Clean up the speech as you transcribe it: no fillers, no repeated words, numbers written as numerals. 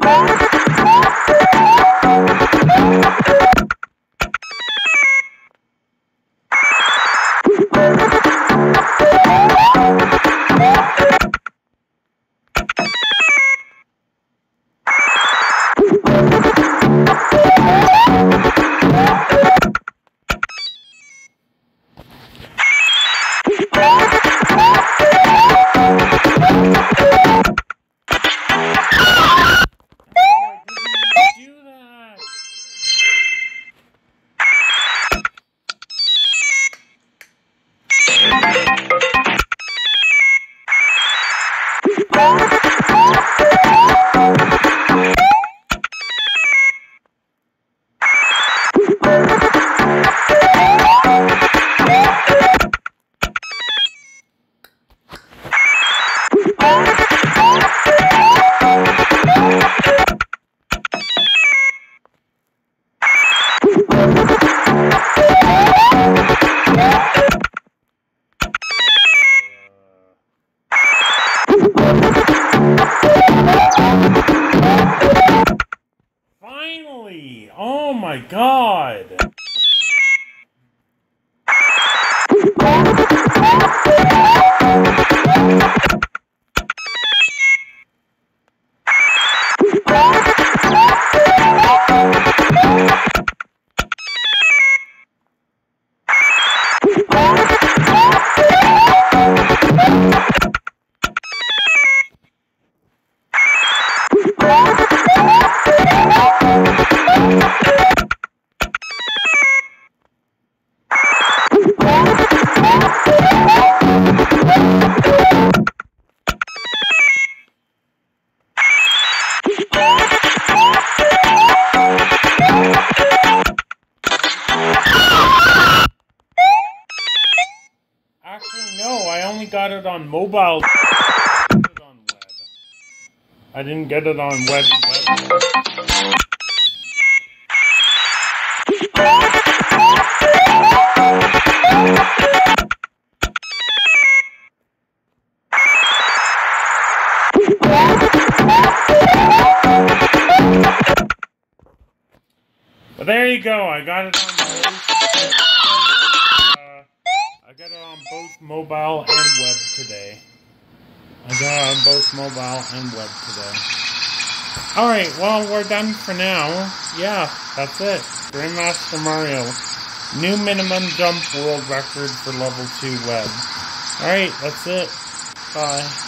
Finally! Oh my god! Actually, no, I only got it on mobile. I didn't get it on web. But there you go, I got it on I got it on both mobile and web today. Alright, well, we're done for now. Yeah, that's it. Grandmaster Mario. New minimum jump world record for level 2 web. Alright, that's it. Bye.